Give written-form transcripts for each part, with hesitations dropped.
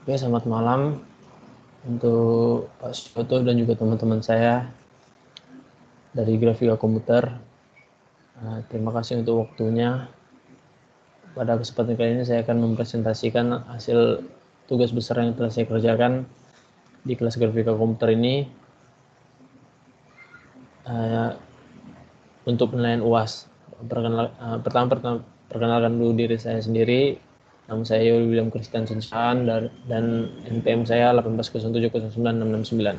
Oke, selamat malam untuk Pak Soto dan juga teman-teman saya dari Grafika Komputer. Terima kasih untuk waktunya. Pada kesempatan kali ini saya akan mempresentasikan hasil tugas besar yang telah saya kerjakan di kelas Grafika Komputer ini untuk penilaian UAS. Pertama perkenalkan dulu diri saya sendiri. Nama saya William Christian Sunsan dan NPM saya 180709669.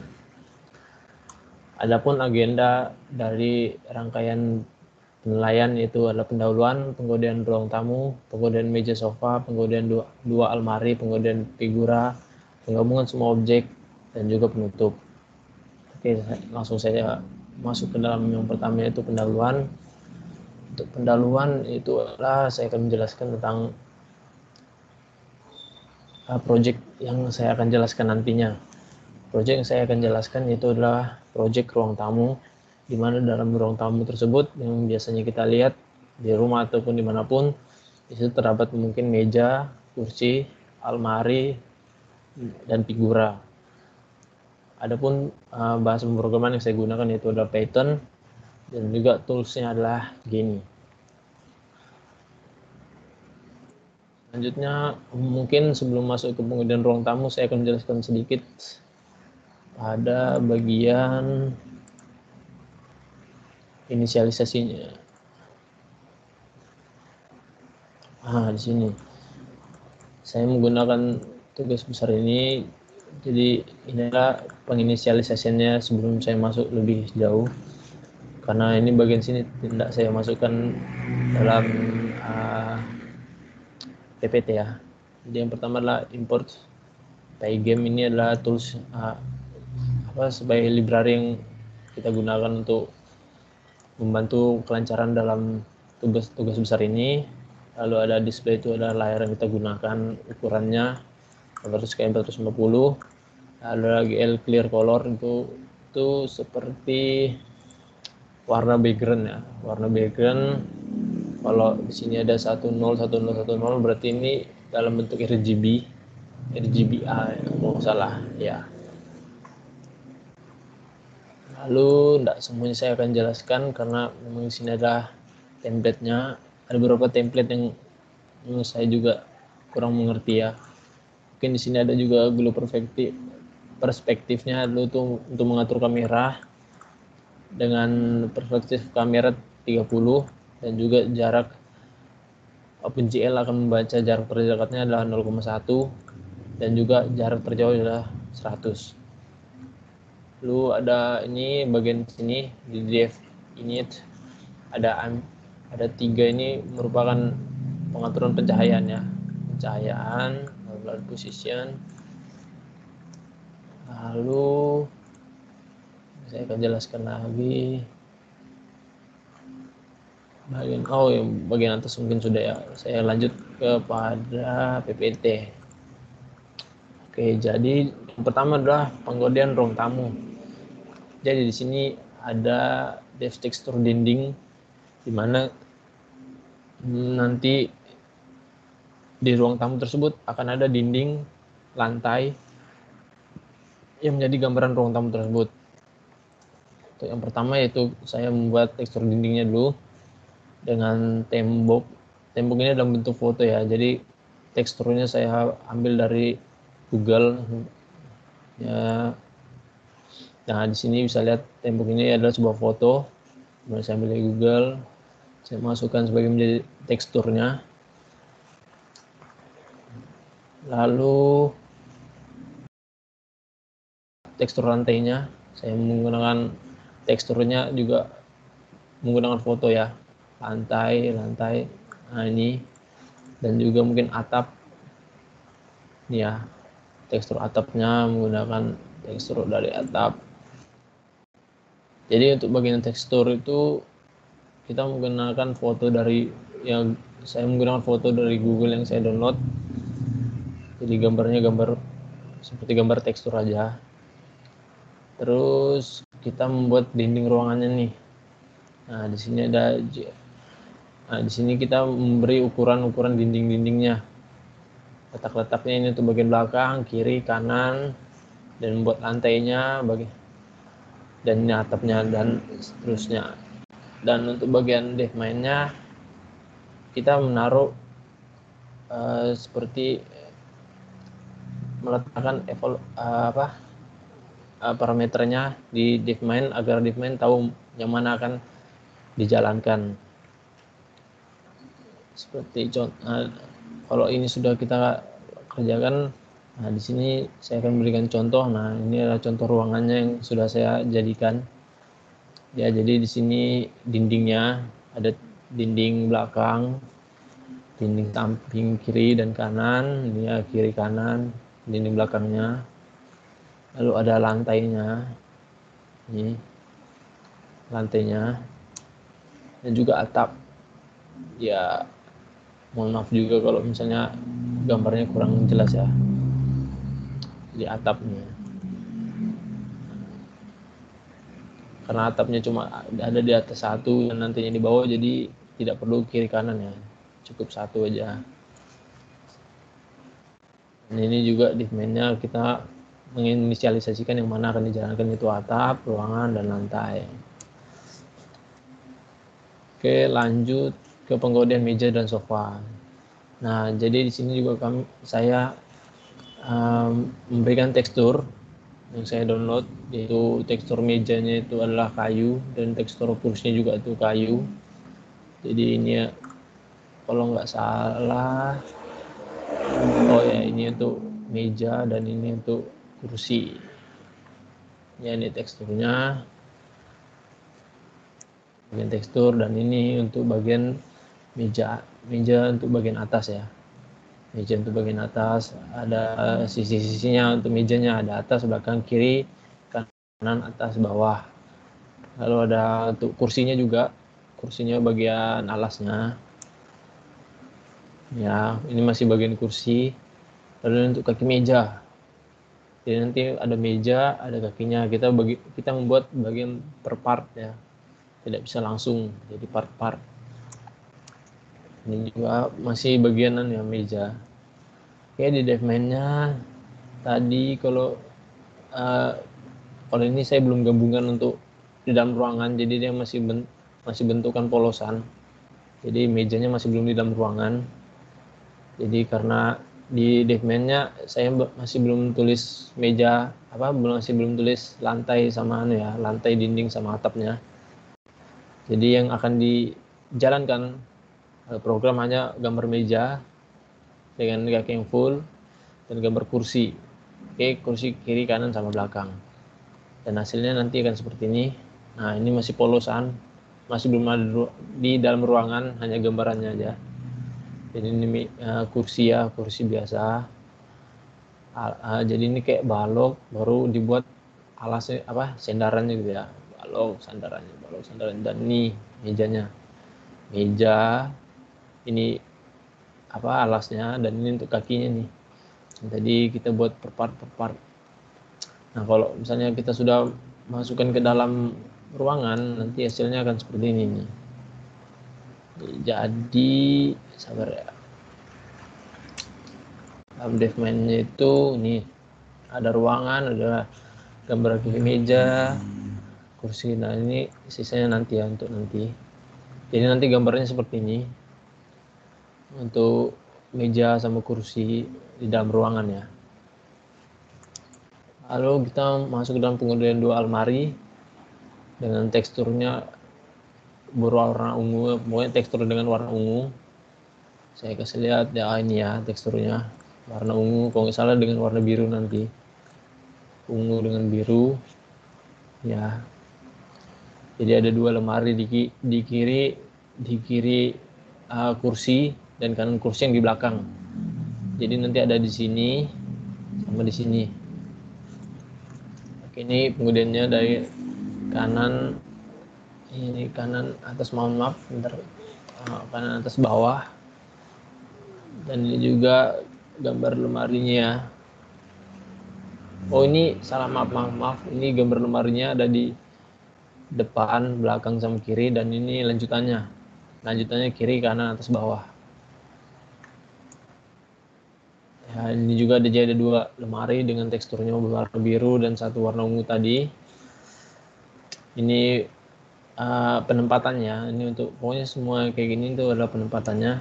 Adapun agenda dari rangkaian penilaian itu adalah pendahuluan, penggodian ruang tamu, penggodian meja sofa, penggodian dua almari, penggodian figura, penggabungan semua objek, dan juga penutup. Oke, langsung saya masuk ke dalam yang pertama, yaitu pendahuluan. Untuk pendahuluan itu adalah saya akan menjelaskan tentang project yang saya akan jelaskan nantinya. Project yang saya akan jelaskan itu adalah project ruang tamu, di mana dalam ruang tamu tersebut yang biasanya kita lihat di rumah ataupun dimanapun, di situ terdapat mungkin meja, kursi, almari, dan figura. Adapun bahasa pemrograman yang saya gunakan yaitu adalah Python, dan juga toolsnya adalah Genie. Selanjutnya, mungkin sebelum masuk ke penggodian ruang tamu, saya akan menjelaskan sedikit pada bagian inisialisasinya. Di sini saya menggunakan tugas besar ini, jadi inilah penginisialisasinya sebelum saya masuk lebih jauh, karena ini bagian sini tidak saya masukkan dalam PPT ya. Jadi yang pertama adalah import Pygame. Ini adalah tools sebagai library yang kita gunakan untuk membantu kelancaran dalam tugas-tugas besar ini. Lalu ada display, itu adalah layar yang kita gunakan, ukurannya 400x450. Lalu lagi clear color, itu seperti warna background ya. Warna background, kalau di sini ada 101010 berarti ini dalam bentuk RGBA kalau nggak salah ya. Lalu tidak semuanya saya akan jelaskan karena memang di sini ada template-nya. Ada beberapa template yang menurut saya juga kurang mengerti ya. Mungkin di sini ada juga glue perspektifnya dulu tuh untuk mengatur kamera dengan perspektif kamera 30, dan juga jarak OpenGL akan membaca jarak terdekatnya adalah 0,1 dan juga jarak terjauh adalah 100. Lalu ada ini bagian sini di def init ada 3, ini merupakan pengaturan pencahayaan ya. Pencahayaan, lalu position. Lalu saya akan jelaskan lagi bagian atas mungkin sudah ya. Saya lanjut kepada PPT. Oke, jadi yang pertama adalah penggodian ruang tamu. Jadi di sini ada dev tekstur dinding, di mana nanti di ruang tamu tersebut akan ada dinding, lantai yang menjadi gambaran ruang tamu tersebut. Untuk yang pertama yaitu saya membuat tekstur dindingnya dulu dengan tembok. Tembok ini dalam bentuk foto ya, jadi teksturnya saya ambil dari Google ya. Nah, di sini bisa lihat tembok ini adalah sebuah foto yang saya ambil dari Google. Saya masukkan sebagai menjadi teksturnya. Lalu tekstur lantainya saya menggunakan teksturnya juga menggunakan foto ya, lantai. Nah ini, dan juga mungkin atap ini ya, tekstur atapnya menggunakan tekstur dari atap. Jadi untuk bagian tekstur itu kita menggunakan foto dari yang saya menggunakan foto dari Google yang saya download. Jadi gambarnya gambar seperti gambar tekstur aja. Terus kita membuat dinding ruangannya nih. Nah, di sini kita memberi ukuran dinding-dindingnya. letak-letaknya ini untuk bagian belakang, kiri, kanan, dan membuat lantainya dan ini atapnya dan seterusnya. Dan untuk bagian dev mainnya kita menaruh seperti meletakkan parameternya di DeepMind agar DeepMind tahu yang mana akan dijalankan. Seperti kalau ini sudah kita kerjakan, nah di sini saya akan berikan contoh. Nah, ini adalah contoh ruangannya yang sudah saya jadikan. Ya, jadi di sini dindingnya ada dinding belakang, dinding samping kiri dan kanan, ini ya kiri kanan, dinding belakangnya. Lalu ada lantainya, ini lantainya, dan juga atap. Ya, mohon maaf juga kalau misalnya gambarnya kurang jelas ya. Jadi atapnya, karena atapnya cuma ada di atas satu dan nantinya di bawah, jadi tidak perlu kiri kanan ya, cukup satu aja. Dan ini juga di mainnya kita menginisialisasikan yang mana akan dijalankan, itu atap, ruangan, dan lantai. Oke, lanjut ke penggodian meja dan sofa. Nah, jadi di sini juga saya memberikan tekstur yang saya download, yaitu tekstur mejanya itu adalah kayu dan tekstur kursinya juga itu kayu. Jadi ini ya, kalau nggak salah, oh ya, ini untuk meja dan ini untuk kursi. Ya, ini teksturnya, bagian tekstur, dan ini untuk bagian meja untuk bagian atas ya. Meja untuk bagian atas ada sisi-sisinya, untuk mejanya ada atas, belakang, kiri, kanan, atas, bawah. Lalu ada untuk kursinya juga, kursinya bagian alasnya. Ya, ini masih bagian kursi. Lalu untuk kaki meja. Jadi nanti ada meja, ada kakinya. Kita membuat bagian per part ya. Tidak bisa langsung jadi part-part. Ini juga masih bagianan ya meja. Oke, di DevMind-nya tadi kalau ini saya belum gabungan untuk di dalam ruangan, jadi dia masih bentukan polosan. Jadi mejanya masih belum di dalam ruangan. Jadi karena di DevMind-nya saya masih belum tulis meja, masih belum tulis lantai sama lantai, dinding sama atapnya. Jadi yang akan dijalankan program hanya gambar meja dengan kaki yang full dan gambar kursi. Oke, kursi kiri, kanan, sama belakang. Dan hasilnya nanti akan seperti ini. Nah, ini masih polosan, masih belum ada di dalam ruangan, hanya gambarannya aja. Jadi ini kursi ya, kursi biasa. Jadi ini kayak balok, baru dibuat alasnya sendarannya gitu ya. Balok sandaran. Dan ini mejanya. Meja ini alasnya, dan ini untuk kakinya nih. Jadi kita buat per part. Nah, kalau misalnya kita sudah masukkan ke dalam ruangan, nanti hasilnya akan seperti ini nih. Jadi sabar ya. Dalam DevMind-nya itu nih ada ruangan, ada gambar kaki meja, kursi. Nah, ini sisanya nanti ya, untuk nanti. Jadi nanti gambarnya seperti ini untuk meja sama kursi di dalam ruangan ya. Lalu kita masuk ke dalam penggodian 2 almari dengan teksturnya berwarna ungu, pokoknya tekstur dengan warna ungu. Saya kasih lihat ya, ini ya teksturnya warna ungu, kalau nggak salah dengan warna biru nanti, ungu dengan biru ya. Jadi ada 2 lemari di kiri kursi, dan kanan kursi yang di belakang. Jadi nanti ada di sini sama di sini. Oke, ini penggodiannya dari kanan, ini kanan atas, mohon maaf, bentar, kanan atas bawah. Dan ini juga gambar lemarinya ya. Oh, ini salah, maaf, ini gambar lemarinya ada di depan, belakang, sama kiri, dan ini lanjutannya kiri, kanan, atas, bawah. Ya, ini juga ada dua lemari dengan teksturnya warna biru dan satu warna ungu tadi. Ini penempatannya. Ini untuk pokoknya semua kayak gini itu adalah penempatannya.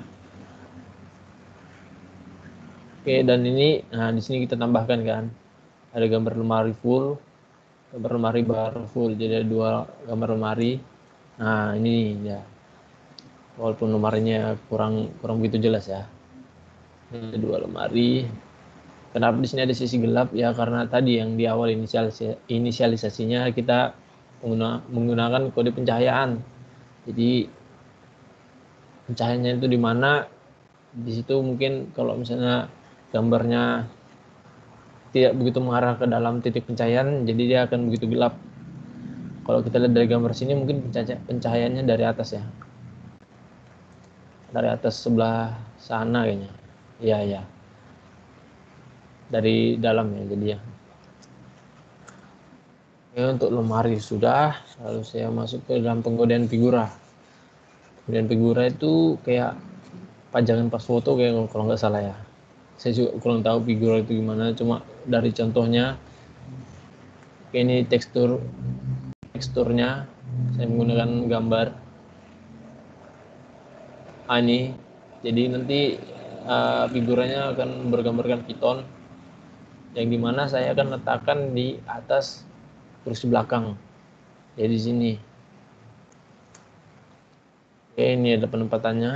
Oke, dan ini, nah di sini kita tambahkan kan, ada gambar lemari full, gambar lemari baru full, jadi ada dua gambar lemari. Nah ini ya, walaupun lemarinya kurang begitu jelas ya. Ada dua lemari. Kenapa di sini ada sisi gelap? Ya karena tadi yang di awal inisialisasinya kita menggunakan kode pencahayaan. Jadi pencahayaannya itu di mana? Di situ mungkin kalau misalnya gambarnya tidak begitu mengarah ke dalam titik pencahayaan, jadi dia akan begitu gelap. Kalau kita lihat dari gambar sini mungkin pencahayaannya dari atas ya, dari atas sebelah sana kayaknya. Iya ya, dari dalam ya jadi ya. Oke, untuk lemari sudah, lalu saya masuk ke dalam penggodian figura. Penggodian figura itu kayak pajangan pas foto kayak kalau nggak salah ya. Saya juga kurang tahu figura itu gimana, cuma dari contohnya kayak ini teksturnya saya menggunakan gambar ini, jadi nanti figuranya akan bergambarkan piton yang dimana saya akan letakkan di atas kursi belakang, jadi di sini. Oke, ini ada penempatannya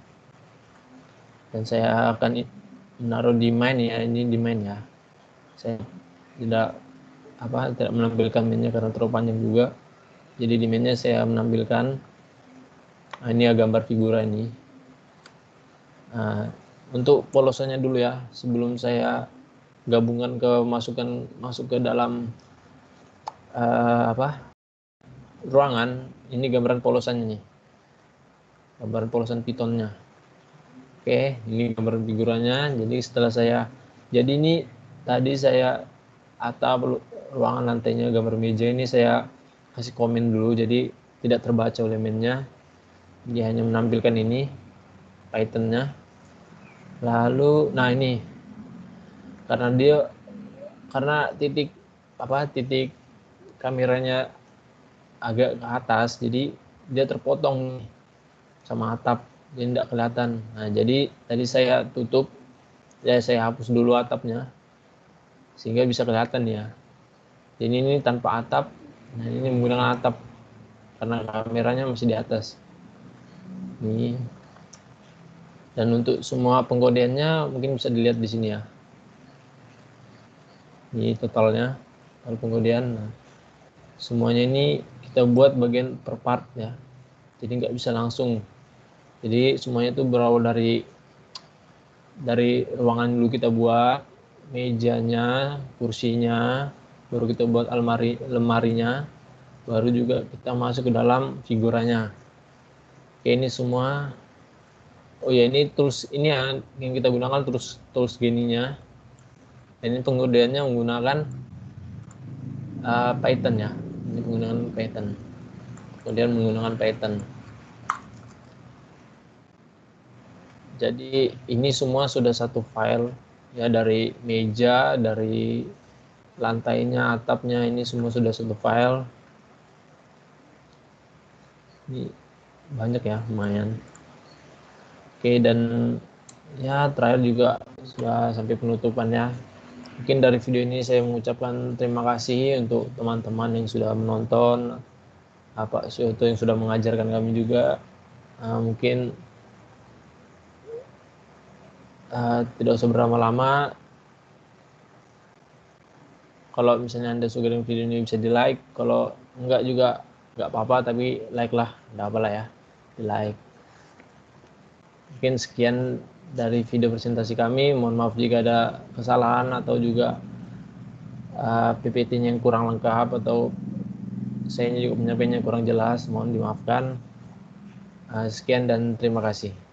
dan saya akan menaruh di main ya, ini di main ya. Saya tidak menampilkan mainnya karena terlalu panjang juga, jadi di mainnya saya menampilkan ini ya gambar figura ini. Nah, untuk polosannya dulu ya, sebelum saya gabungkan masuk ke dalam ruangan, ini gambaran polosannya nih, gambaran polosan pitonnya. Oke, ini gambaran figuranya. Jadi setelah jadi ini tadi saya atap ruangan lantainya gambar meja ini saya kasih komen dulu, jadi tidak terbaca oleh mainnya, dia hanya menampilkan ini Pythonnya. Lalu nah ini karena titik kameranya agak ke atas, jadi dia terpotong sama atap, jadi tidak kelihatan. Nah jadi tadi saya tutup ya, saya hapus dulu atapnya sehingga bisa kelihatan ya. Jadi ini tanpa atap, nah ini menggunakan atap karena kameranya masih di atas ini. Dan untuk semua pengkodeannya mungkin bisa dilihat di sini ya, ini totalnya, total pengkodean. Nah, semuanya ini kita buat bagian per part ya, jadi nggak bisa langsung. Jadi semuanya itu berawal dari ruangan dulu kita buat mejanya, kursinya, baru kita buat lemarinya, baru juga kita masuk ke dalam figuranya. Oke, ini semua. Oh ya, ini tools ini yang kita gunakan tools geninya. Ini penggunaannya menggunakan Python ya. Ini menggunakan Python. Kemudian menggunakan Python. Jadi ini semua sudah satu file ya, dari meja, dari lantainya, atapnya, ini semua sudah satu file. Ini banyak ya, lumayan. Oke, dan ya terakhir juga sudah sampai penutupannya. Mungkin dari video ini saya mengucapkan terima kasih untuk teman-teman yang sudah menonton, itu yang sudah mengajarkan kami juga. Mungkin tidak usah berlama-lama. Kalau misalnya Anda suka dengan video ini bisa di like, kalau enggak juga enggak apa-apa, tapi like lah, enggak apa lah ya, di like. Mungkin sekian dari video presentasi kami, mohon maaf jika ada kesalahan atau juga PPT-nya yang kurang lengkap atau saya juga menyampaikannya kurang jelas, mohon dimaafkan. Sekian dan terima kasih.